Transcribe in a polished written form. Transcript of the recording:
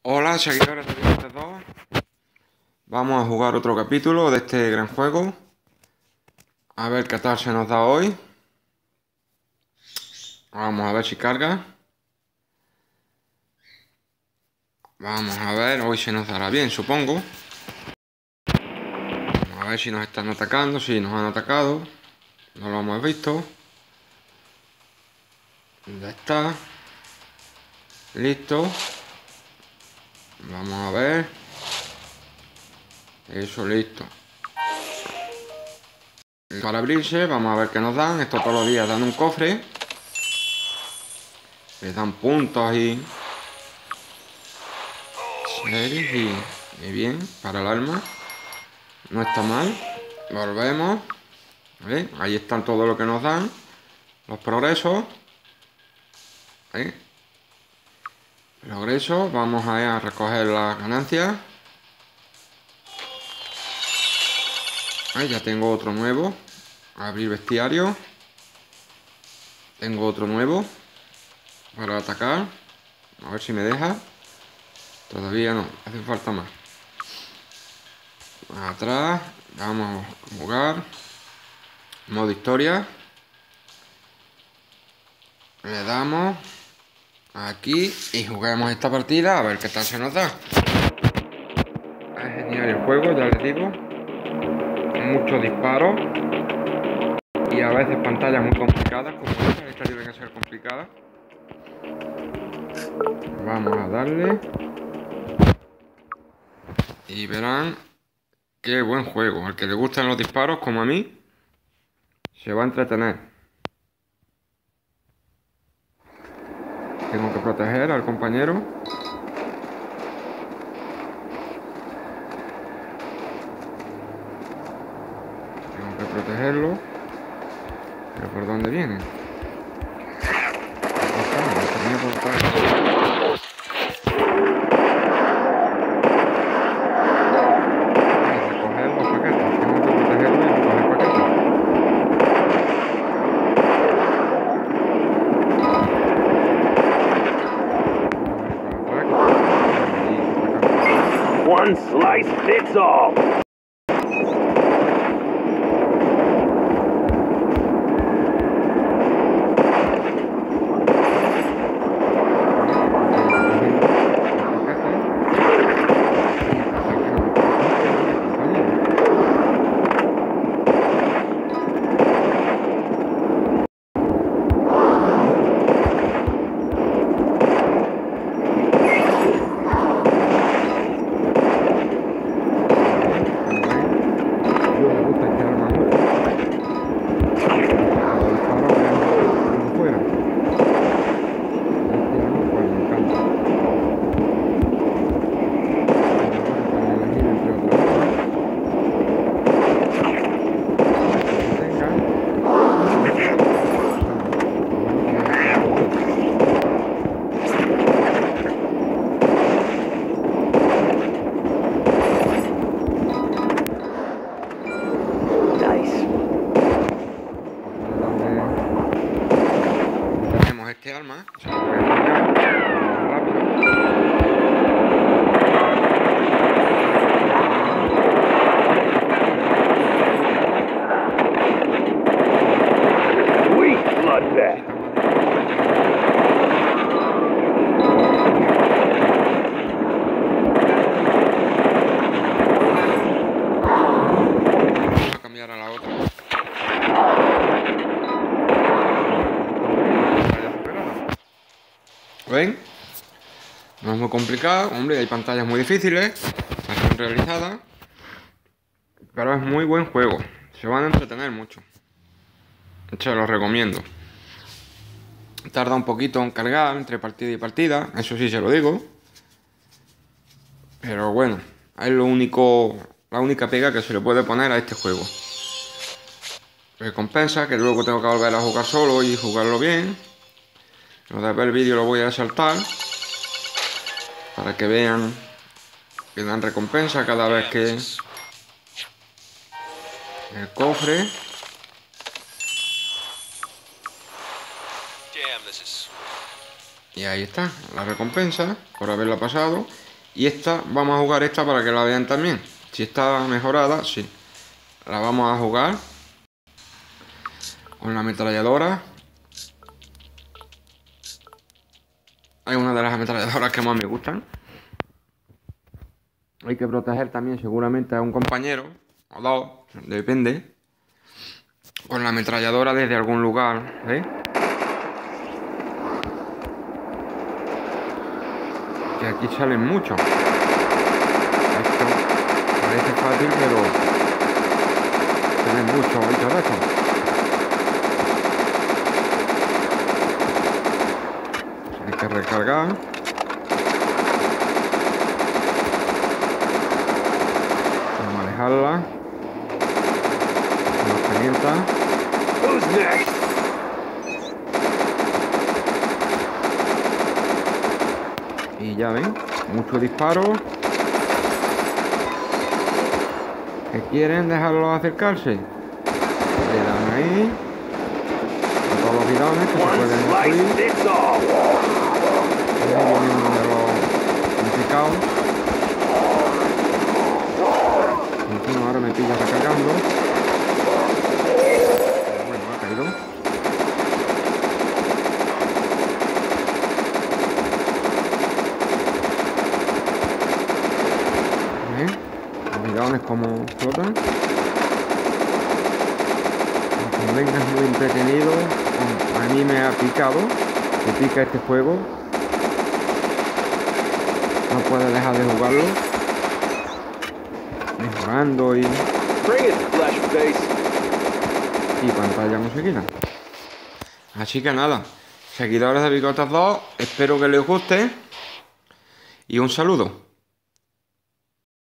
Hola seguidores de Diamantes 2. Vamos a jugar otro capítulo de este gran juego. A ver qué tal se nos da hoy. Vamos a ver si carga. Vamos a ver, hoy se nos dará bien, supongo. Vamos a ver si nos están atacando, si nos han atacado. No lo hemos visto. Ya está. Listo. Vamos a ver. Eso, listo. Para abrirse, vamos a ver qué nos dan. Esto todos los días dan un cofre. Les dan puntos y y bien, para el arma. No está mal. Volvemos. ¿Vale? Ahí están todo lo que nos dan. Los progresos. ¿Vale? Progreso. Vamos a recoger las ganancias. Ahí ya tengo otro nuevo. Abrir bestiario. Tengo otro nuevo para atacar. A ver si me deja. Todavía no, hace falta más. Atrás. Vamos a jugar. Modo historia. Le damos aquí y juguemos esta partida a ver qué tal se nos da. Es genial el juego, ya les digo. Muchos disparos y a veces pantallas muy complicadas, como esta tiene que ser complicada. Vamos a darle y verán qué buen juego. Al que le gustan los disparos, como a mí, se va a entretener. Tengo que proteger al compañero. Tengo que protegerlo. ¿Pero por dónde viene? One slice fits all. Este arma, se lo voy a enseñar rápido. Sweet bloodbath. Vamos a cambiar a la otra. ¿Ven? No es muy complicado, hombre, hay pantallas muy difíciles, están realizadas, pero es muy buen juego, se van a entretener mucho, se los recomiendo. Tarda un poquito en cargar entre partida y partida, eso sí se lo digo, pero bueno, es lo único, la única pega que se le puede poner a este juego. Recompensa, que luego tengo que volver a jugar solo y jugarlo bien. Lo de ver el vídeo lo voy a saltar para que vean que dan recompensa cada vez que el cofre. Y ahí está, la recompensa por haberla pasado. Y esta, vamos a jugar esta para que la vean también. Si está mejorada, sí. La vamos a jugar con la ametralladora. Hay una de las ametralladoras que más me gustan. Hay que proteger también seguramente a un compañero, o dos, depende. Con la ametralladora desde algún lugar, ¿veis? Que aquí salen muchos. Esto parece fácil, pero salen muchos bichos de estos. Hay que recargar. Vamos a alejarla. Nos calienta. Who's next? Y ya ven, muchos disparos. ¿Que quieren dejarlos acercarse? Le dan ahí. A todos los bidones que se One pueden slice destruir. fits all. Ahí viene uno de los complicados. Encima ahora me pilla recargando. Pero bueno, ha caído. Los bidones como flotan. Aunque venga, es muy entretenido. A mí me ha picado. Me pica este juego. No puedo dejar de jugarlo. Mejorando y Bring it, flesh face. pantalla conseguida. Así que nada, seguidores de Bigotes 2, espero que les guste y un saludo.